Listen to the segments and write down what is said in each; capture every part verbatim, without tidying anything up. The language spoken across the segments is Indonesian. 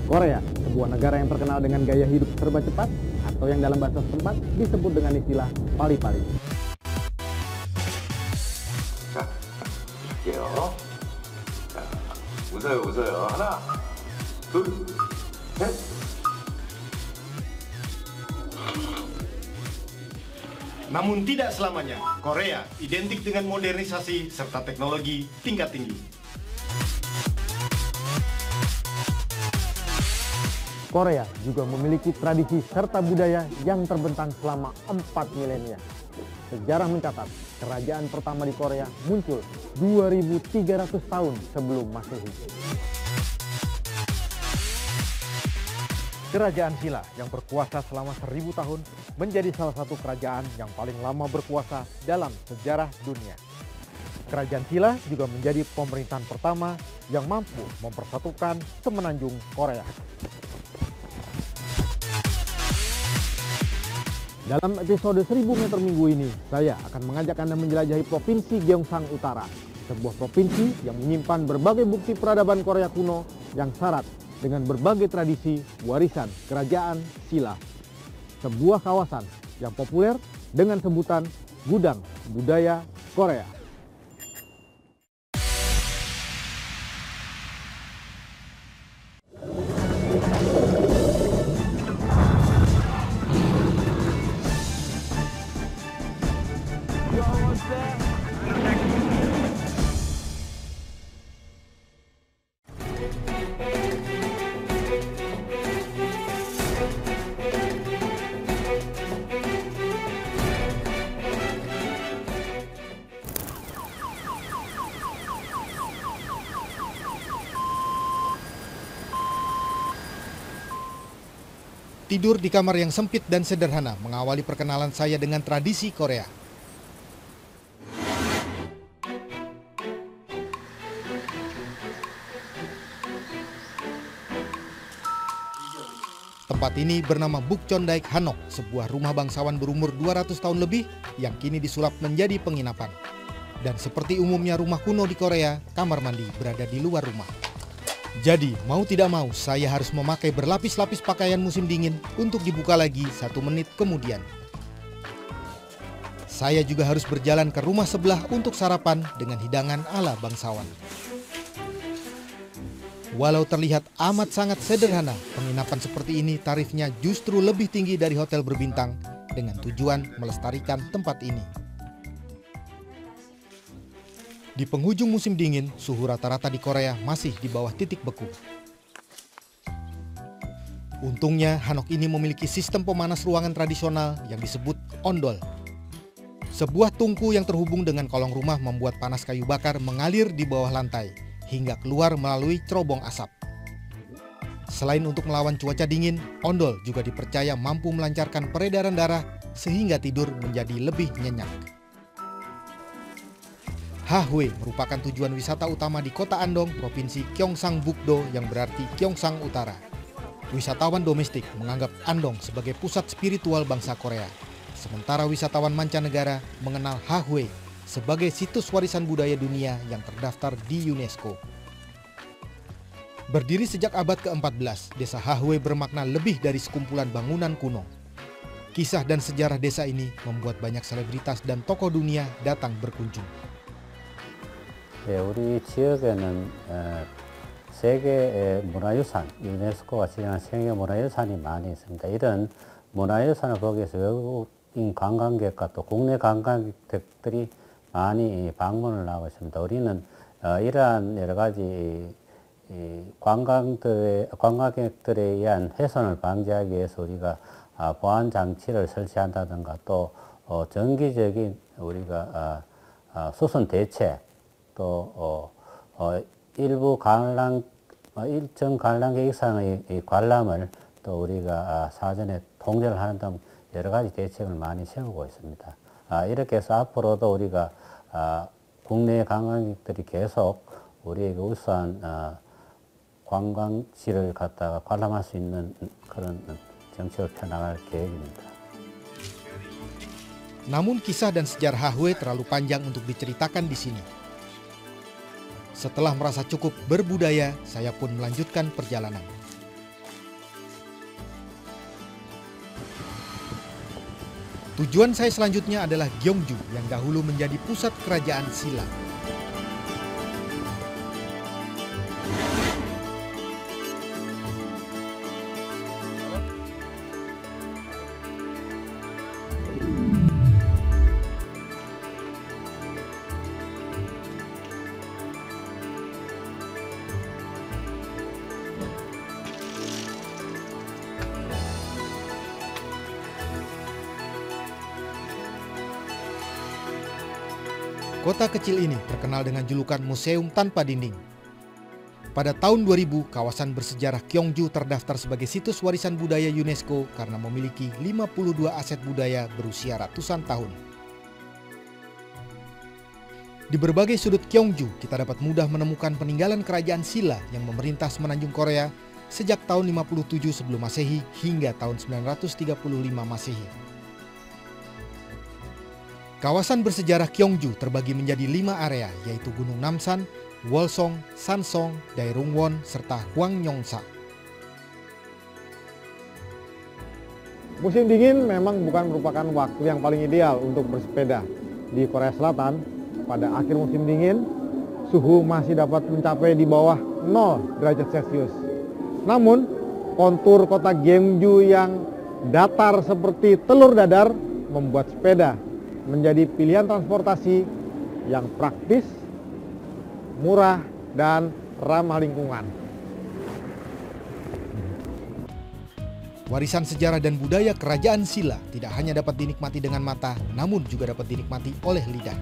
Korea, sebuah negara yang terkenal dengan gaya hidup serba cepat atau yang dalam bahasa setempat disebut dengan istilah pali-pali. 자, 볼게요. 자, 웃어요, 웃어요. 하나, 둘, 셋. Namun tidak selamanya, Korea identik dengan modernisasi serta teknologi tingkat tinggi. Korea juga memiliki tradisi serta budaya yang terbentang selama empat milenia. Sejarah mencatat, kerajaan pertama di Korea muncul dua ribu tiga ratus tahun sebelum Masehi. Kerajaan Silla yang berkuasa selama seribu tahun menjadi salah satu kerajaan yang paling lama berkuasa dalam sejarah dunia. Kerajaan Silla juga menjadi pemerintahan pertama yang mampu mempersatukan semenanjung Korea. Dalam episode seribu meter minggu ini, saya akan mengajak Anda menjelajahi Provinsi Gyeongsang Utara, sebuah provinsi yang menyimpan berbagai bukti peradaban Korea kuno yang syarat dengan berbagai tradisi warisan kerajaan Silla. Sebuah kawasan yang populer dengan sebutan Gudang Budaya Korea. Tidur di kamar yang sempit dan sederhana mengawali perkenalan saya dengan tradisi Korea. Tempat ini bernama Bukchondaik Hanok, sebuah rumah bangsawan berumur dua ratus tahun lebih yang kini disulap menjadi penginapan. Dan seperti umumnya rumah kuno di Korea, kamar mandi berada di luar rumah. Jadi, mau tidak mau, saya harus memakai berlapis-lapis pakaian musim dingin untuk dibuka lagi satu menit kemudian. Saya juga harus berjalan ke rumah sebelah untuk sarapan dengan hidangan ala bangsawan. Walau terlihat amat sangat sederhana, penginapan seperti ini tarifnya justru lebih tinggi dari hotel berbintang dengan tujuan melestarikan tempat ini. Di penghujung musim dingin, suhu rata-rata di Korea masih di bawah titik beku. Untungnya, Hanok ini memiliki sistem pemanas ruangan tradisional yang disebut ondol. Sebuah tungku yang terhubung dengan kolong rumah membuat panas kayu bakar mengalir di bawah lantai, hingga keluar melalui cerobong asap. Selain untuk melawan cuaca dingin, ondol juga dipercaya mampu melancarkan peredaran darah sehingga tidur menjadi lebih nyenyak. Hahwe merupakan tujuan wisata utama di kota Andong, Provinsi Gyeongsangbuk-do yang berarti Gyeongsang Utara. Wisatawan domestik menganggap Andong sebagai pusat spiritual bangsa Korea, sementara wisatawan mancanegara mengenal Hahwe sebagai situs warisan budaya dunia yang terdaftar di UNESCO. Berdiri sejak abad keempat belas, desa Hahwe bermakna lebih dari sekumpulan bangunan kuno. Kisah dan sejarah desa ini membuat banyak selebritas dan tokoh dunia datang berkunjung. 예, 우리 지역에는 어, 세계의 문화유산, 유네스코가 지정한 세계문화유산이 많이 있습니다. 이런 문화유산을 보기 위해서 외국인 관광객과 또 국내 관광객들이 많이 방문을 하고 있습니다. 우리는 어, 이러한 여러 가지 이 관광들의, 관광객들에 의한 훼손을 방지하기 위해서 우리가 아, 보안 장치를 설치한다든가 또 어, 정기적인 우리가 아, 아, 수선 대책 또 어, 어, 일부 관람 어, 일정 관람객 이상의 이 관람을 또 우리가 아, 사전에 통제를 하는 등 여러 가지 대책을 많이 세우고 있습니다. 아, 이렇게 해서 앞으로도 우리가 아, 국내 관광객들이 계속 우리에게 우수한 아, 관광지를 갖다가 관람할 수 있는 그런 정책을 펴나갈 계획입니다. Namun kisah dan sejarah Hahwe terlalu panjang untuk diceritakan di sini. Setelah merasa cukup berbudaya, saya pun melanjutkan perjalanan. Tujuan saya selanjutnya adalah Gyeongju yang dahulu menjadi pusat kerajaan Silla. Kota kecil ini terkenal dengan julukan Museum Tanpa Dinding. Pada tahun dua ribu, kawasan bersejarah Gyeongju terdaftar sebagai situs warisan budaya UNESCO karena memiliki lima puluh dua aset budaya berusia ratusan tahun. Di berbagai sudut Gyeongju, kita dapat mudah menemukan peninggalan kerajaan Silla yang memerintah semenanjung Korea sejak tahun lima puluh tujuh sebelum Masehi hingga tahun sembilan ratus tiga puluh lima Masehi. Kawasan bersejarah Gyeongju terbagi menjadi lima area, yaitu Gunung Namsan, Wolsong, Sansong, Daerungwon, serta Hwangnyongsa. Musim dingin memang bukan merupakan waktu yang paling ideal untuk bersepeda. Di Korea Selatan, pada akhir musim dingin, suhu masih dapat mencapai di bawah nol derajat Celcius. Namun, kontur kota Gyeongju yang datar seperti telur dadar membuat sepeda menjadi pilihan transportasi yang praktis, murah, dan ramah lingkungan. Warisan sejarah dan budaya kerajaan Silla tidak hanya dapat dinikmati dengan mata, namun juga dapat dinikmati oleh lidah.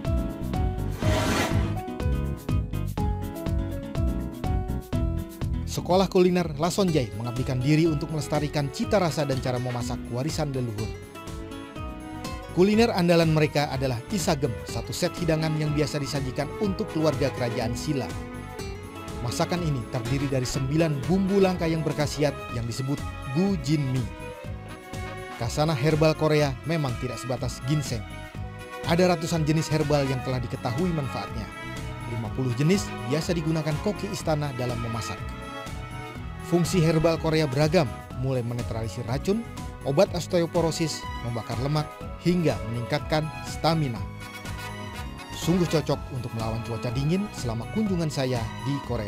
Sekolah kuliner Lasonjay mengabdikan diri untuk melestarikan cita rasa dan cara memasak warisan leluhur. Kuliner andalan mereka adalah isagem, satu set hidangan yang biasa disajikan untuk keluarga kerajaan Silla. Masakan ini terdiri dari sembilan bumbu langka yang berkhasiat yang disebut gujinmi. Kasana herbal Korea memang tidak sebatas ginseng. Ada ratusan jenis herbal yang telah diketahui manfaatnya. lima puluh jenis biasa digunakan koki istana dalam memasak. Fungsi herbal Korea beragam, mulai menetralisir racun, obat osteoporosis, membakar lemak, hingga meningkatkan stamina. Sungguh cocok untuk melawan cuaca dingin selama kunjungan saya di Korea.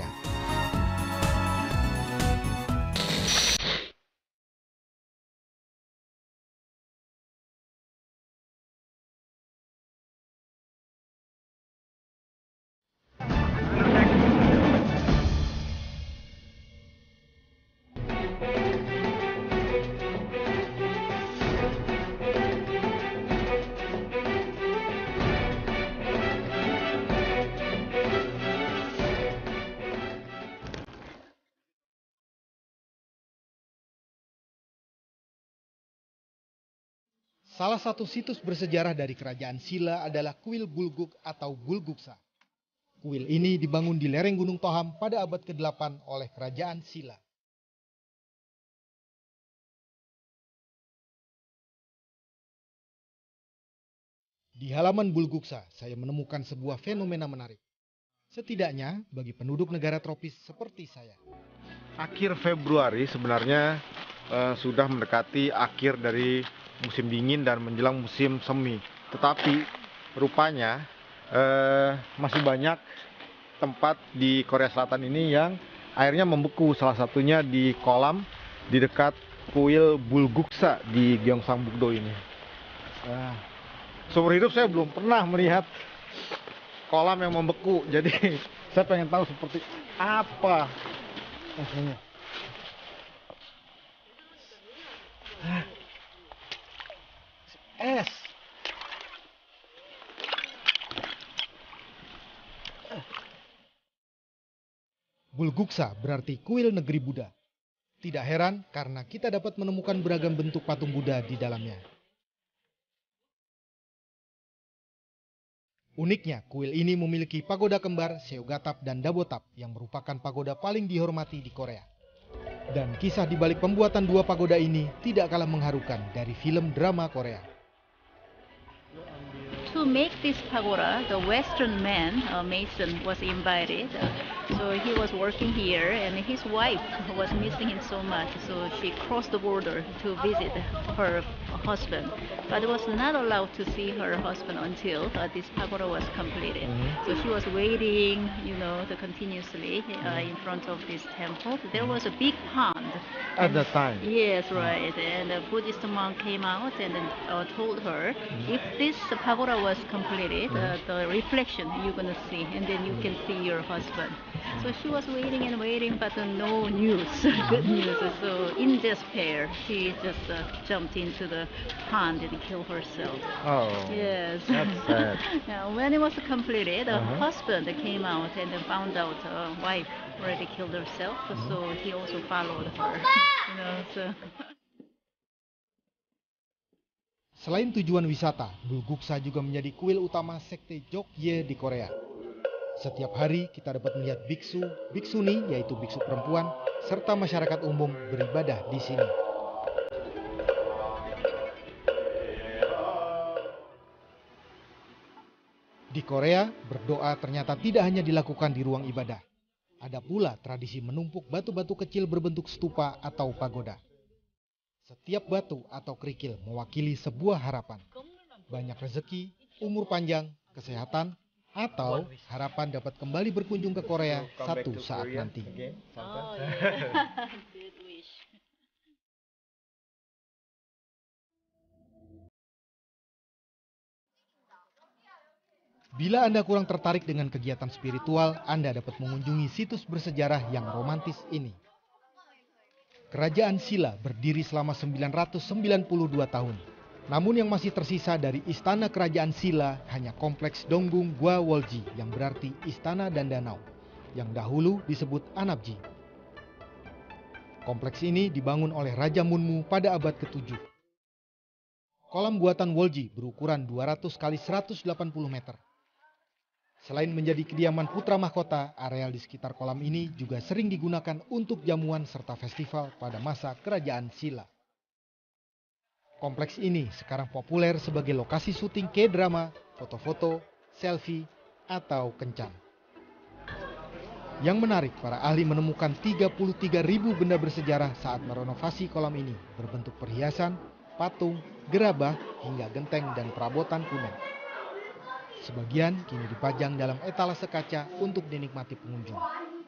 Salah satu situs bersejarah dari kerajaan Silla adalah Kuil Bulguk atau Bulguksa. Kuil ini dibangun di lereng Gunung Toham pada abad kedelapan oleh kerajaan Silla. Di halaman Bulguksa, saya menemukan sebuah fenomena menarik. Setidaknya bagi penduduk negara tropis seperti saya. Akhir Februari sebenarnya uh, sudah mendekati akhir dari musim dingin dan menjelang musim semi. Tetapi rupanya uh, masih banyak tempat di Korea Selatan ini yang airnya membeku. Salah satunya di kolam di dekat kuil Bulguksa di Gyeongsangbuk-do ini. Uh, seumur hidup saya belum pernah melihat kolam yang membeku. Jadi saya pengen tahu seperti apa aslinya. Es. Bulguksa berarti kuil negeri Buddha. Tidak heran karena kita dapat menemukan beragam bentuk patung Buddha di dalamnya. Uniknya, kuil ini memiliki pagoda kembar Seogatap dan Dabotap yang merupakan pagoda paling dihormati di Korea. Dan kisah di balik pembuatan dua pagoda ini tidak kalah mengharukan dari film drama Korea. 저 make this pagoda, the Western man, uh, Mason, was invited. Uh, so he was working here, and his wife was missing him so much, so she crossed the border to visit her husband, but was not allowed to see her husband until uh, this pagoda was completed. Mm-hmm. So she was waiting, you know, the continuously uh, in front of this temple. There was a big pond. At that time? Yes, right. And a Buddhist monk came out and uh, told her, mm-hmm. if this pagoda was completed, mm-hmm. uh, the reflection you're going to see, and then you mm-hmm. can see your husband. Mm-hmm. So she was waiting and waiting, but uh, no news, good news. So in despair, she just uh, jumped into the pond and killed herself. Oh, yes. That's sad. Now, when it was completed, the Uh-huh. husband came out and then found out uh, wife already killed herself, Mm-hmm. so he also followed her. You know, so. Selain tujuan wisata, Bulguksa juga menjadi kuil utama sekte Jogye di Korea. Setiap hari kita dapat melihat biksu, biksuni yaitu biksu perempuan, serta masyarakat umum beribadah di sini. Di Korea, berdoa ternyata tidak hanya dilakukan di ruang ibadah. Ada pula tradisi menumpuk batu-batu kecil berbentuk stupa atau pagoda. Setiap batu atau kerikil mewakili sebuah harapan. Banyak rezeki, umur panjang, kesehatan, atau harapan dapat kembali berkunjung ke Korea satu saat nanti. Oh, yeah. Good wish. Bila Anda kurang tertarik dengan kegiatan spiritual, Anda dapat mengunjungi situs bersejarah yang romantis ini. Kerajaan Silla berdiri selama sembilan ratus sembilan puluh dua tahun. Namun yang masih tersisa dari istana kerajaan Silla hanya kompleks Donggung Gwa Wolji yang berarti istana dan danau, yang dahulu disebut Anapji. Kompleks ini dibangun oleh Raja Munmu pada abad ketujuh. Kolam buatan Wolji berukuran dua ratus kali seratus delapan puluh meter. Selain menjadi kediaman putra mahkota, areal di sekitar kolam ini juga sering digunakan untuk jamuan serta festival pada masa kerajaan Silla. Kompleks ini sekarang populer sebagai lokasi syuting K-drama, foto-foto, selfie, atau kencan. Yang menarik, para ahli menemukan tiga puluh tiga ribu benda bersejarah saat merenovasi kolam ini, berbentuk perhiasan, patung, gerabah, hingga genteng dan perabotan kuno. Sebagian kini dipajang dalam etalase kaca untuk dinikmati pengunjung.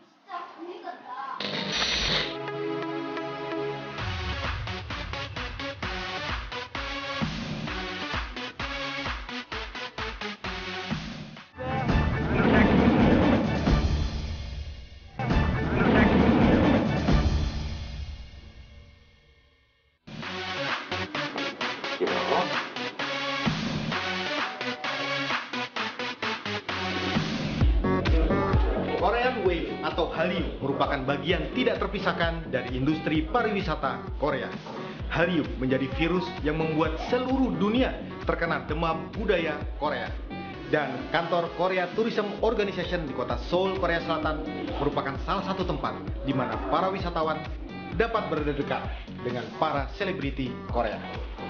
Korean Wave atau Hallyu merupakan bagian tidak terpisahkan dari industri pariwisata Korea. Hallyu menjadi virus yang membuat seluruh dunia terkena demam budaya Korea. Dan kantor Korea Tourism Organization di kota Seoul, Korea Selatan merupakan salah satu tempat di mana para wisatawan dapat berdekat dengan para selebriti Korea.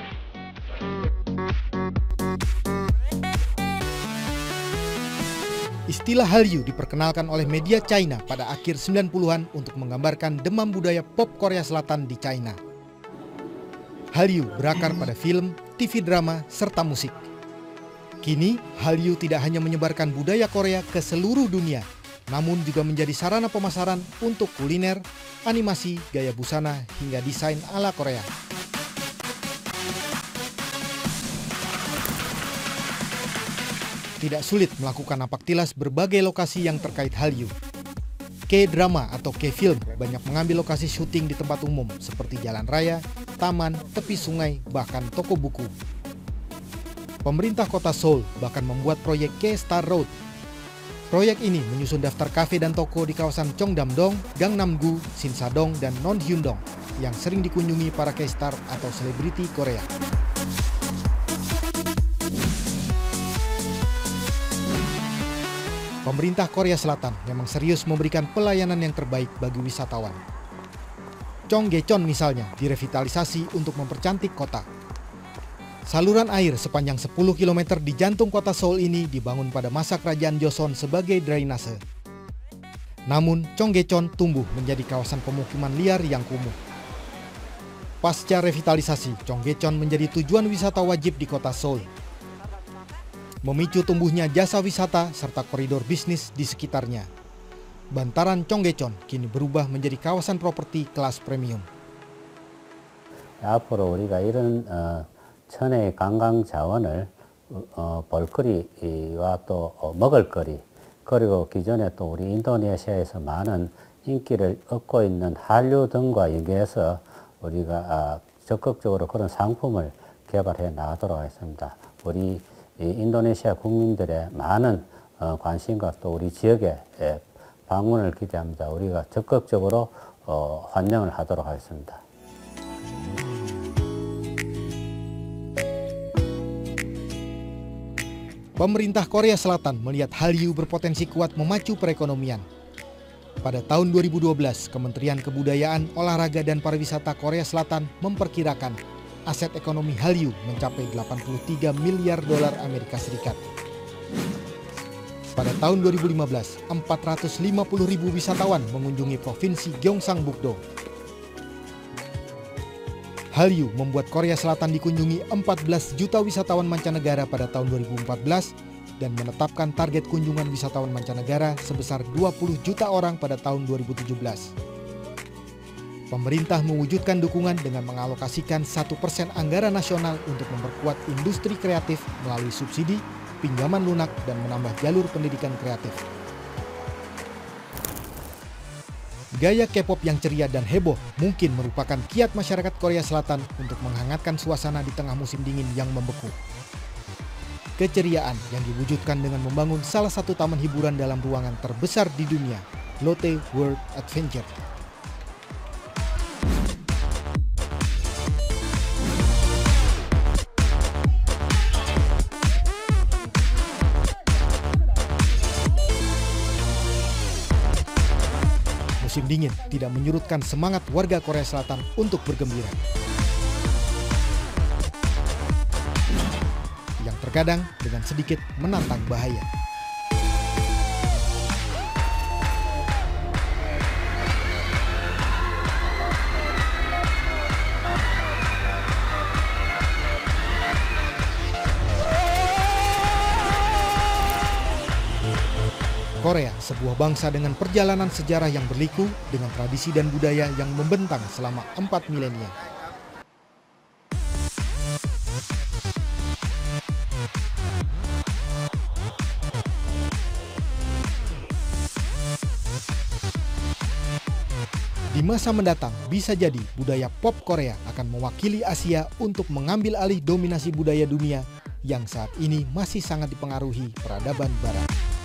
Istilah Hallyu diperkenalkan oleh media China pada akhir sembilan puluhan untuk menggambarkan demam budaya pop Korea Selatan di China. Hallyu berakar pada film, T V drama, serta musik. Kini, Hallyu tidak hanya menyebarkan budaya Korea ke seluruh dunia, namun juga menjadi sarana pemasaran untuk kuliner, animasi, gaya busana, hingga desain ala Korea. Tidak sulit melakukan napak tilas berbagai lokasi yang terkait Hallyu. K-drama atau K-film banyak mengambil lokasi syuting di tempat umum seperti jalan raya, taman, tepi sungai, bahkan toko buku. Pemerintah kota Seoul bahkan membuat proyek K-Star Road. Proyek ini menyusun daftar kafe dan toko di kawasan Cheongdam-dong, Gangnam-gu, Sinsadong, dan Nonhyun-dong yang sering dikunjungi para K-star atau selebriti Korea. Pemerintah Korea Selatan memang serius memberikan pelayanan yang terbaik bagi wisatawan. Cheonggaecheon misalnya direvitalisasi untuk mempercantik kota. Saluran air sepanjang sepuluh kilometer di jantung kota Seoul ini dibangun pada masa kerajaan Joseon sebagai drainase. Namun, Cheonggyecheon tumbuh menjadi kawasan pemukiman liar yang kumuh. Pasca revitalisasi, Cheonggyecheon menjadi tujuan wisata wajib di kota Seoul, memicu tumbuhnya jasa wisata serta koridor bisnis di sekitarnya. Bantaran Cheonggyecheon kini berubah menjadi kawasan properti kelas premium. 앞으로 우리가 이런 어, 천혜의 관광 자원을 어, 볼거리와 또 어, 먹을거리, 그리고 기존에 또 우리 인도네시아에서 많은 인기를 얻고 있는 한류 등과 연계해서 우리가 아, 적극적으로 그런 상품을 개발해 나가도록 하겠습니다. 우리 이 인도네시아 국민들의 많은 어, 관심과 또 우리 지역의 예, 방문을 기대합니다. 우리가 적극적으로 어, 환영을 하도록 하겠습니다. Pemerintah Korea Selatan melihat Hallyu berpotensi kuat memacu perekonomian. Pada tahun dua ribu dua belas, Kementerian Kebudayaan, Olahraga dan Pariwisata Korea Selatan memperkirakan aset ekonomi Hallyu mencapai delapan puluh tiga miliar dolar Amerika Serikat. Pada tahun dua ribu lima belas, empat ratus lima puluh ribu wisatawan mengunjungi provinsi Gyeongsang-buk-do. Hallyu membuat Korea Selatan dikunjungi empat belas juta wisatawan mancanegara pada tahun dua ribu empat belas dan menetapkan target kunjungan wisatawan mancanegara sebesar dua puluh juta orang pada tahun dua ribu tujuh belas. Pemerintah mewujudkan dukungan dengan mengalokasikan satu persen anggaran nasional untuk memperkuat industri kreatif melalui subsidi, pinjaman lunak, dan menambah jalur pendidikan kreatif. Gaya K-pop yang ceria dan heboh mungkin merupakan kiat masyarakat Korea Selatan untuk menghangatkan suasana di tengah musim dingin yang membeku. Keceriaan yang diwujudkan dengan membangun salah satu taman hiburan dalam ruangan terbesar di dunia, Lotte World Adventure. Musim dingin tidak menyurutkan semangat warga Korea Selatan untuk bergembira. Yang terkadang dengan sedikit menantang bahaya. Korea, sebuah bangsa dengan perjalanan sejarah yang berliku, dengan tradisi dan budaya yang membentang selama empat milenia. Di masa mendatang, bisa jadi budaya pop Korea akan mewakili Asia untuk mengambil alih dominasi budaya dunia yang saat ini masih sangat dipengaruhi peradaban Barat.